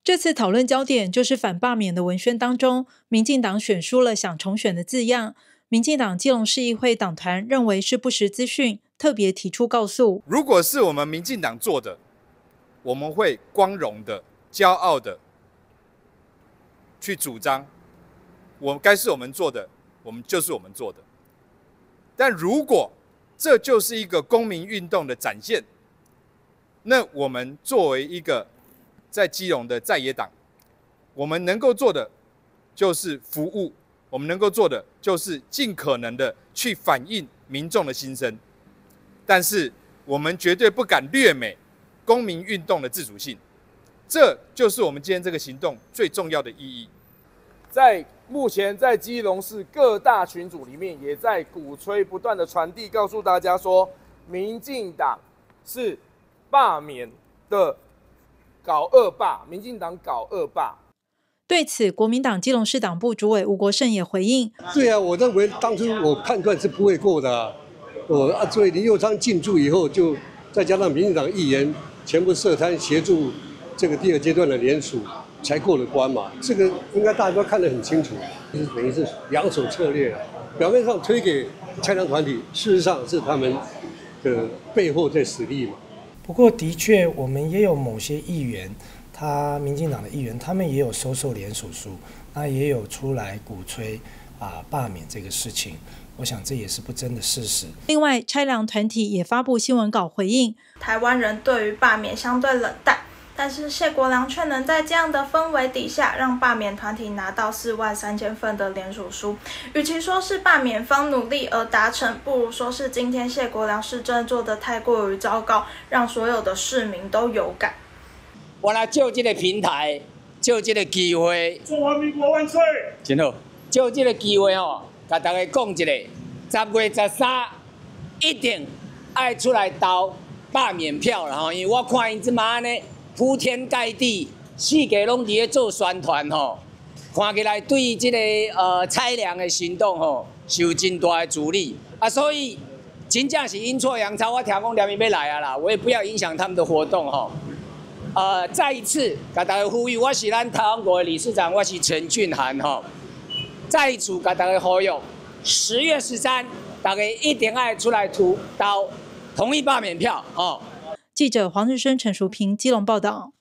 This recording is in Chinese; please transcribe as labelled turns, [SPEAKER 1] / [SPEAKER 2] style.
[SPEAKER 1] 这次讨论焦点就是反罢免的文宣当中，民进党选出了想重选的字样。民进党基隆市议会党团认为是不实资讯，特别提出告诉：
[SPEAKER 2] 如果是我们民进党做的，我们会光荣的、骄傲的去主张，该是我们做的，我们就是我们做的。但如果这就是一个公民运动的展现，那我们作为一个在基隆的在野党，我们能够做的就是服务，我们能够做的就是尽可能的去反映民众的心声，但是我们绝对不敢略美公民运动的自主性，这就是我们今天这个行动最重要的意义。
[SPEAKER 3] 在目前在基隆市各大群组里面，也在鼓吹不断的传递，告诉大家说，民进党是罢免的搞恶霸，民进党搞恶霸。
[SPEAKER 1] 对此，国民党基隆市党部主委吴国胜也回应：
[SPEAKER 4] 对啊，我认为当初我判断是不会过的所以林右昌进驻以后，就再加上民进党议员全部涉贪协助这个第二阶段的联署，才过了关嘛。这个应该大家都看得很清楚，就是等于是两手策略啊。表面上推给蔡良团体，事实上是他们的背后在使力嘛。
[SPEAKER 5] 不过的确，我们也有某些议员，民进党的议员，他们也有收受联署书，那也有出来鼓吹罢免这个事情。我想这也是不争的事实。
[SPEAKER 1] 另外，拆梁团体也发布新闻稿回应：
[SPEAKER 6] 台湾人对于罢免相对冷淡，但是谢国良却能在这样的氛围底下，让罢免团体拿到43000份的联署书。与其说是罢免方努力而达成，不如说是今天谢国良市政做得太过于糟糕，让所有的市民都有感。
[SPEAKER 7] 我来借这个平台，借这个机会，
[SPEAKER 8] 中华民国万岁！
[SPEAKER 7] 真好，借这个机会甲大家讲一下，10月13一定爱出来投罢免票啦因为我看因即马呢铺天盖地，四界拢伫咧做宣传看起来对这个拆梁的行动受真大的阻力所以真正是阴错阳差，我听讲连伊要来啦，我也不要影响他们的活动再一次甲大家呼吁，我是咱台湾国的理事长，我是陈俊涵再一次甲大家呼吁，10月13，大家一定要出来投同意罢免票
[SPEAKER 1] 记者黄日升、陈淑平基隆报道。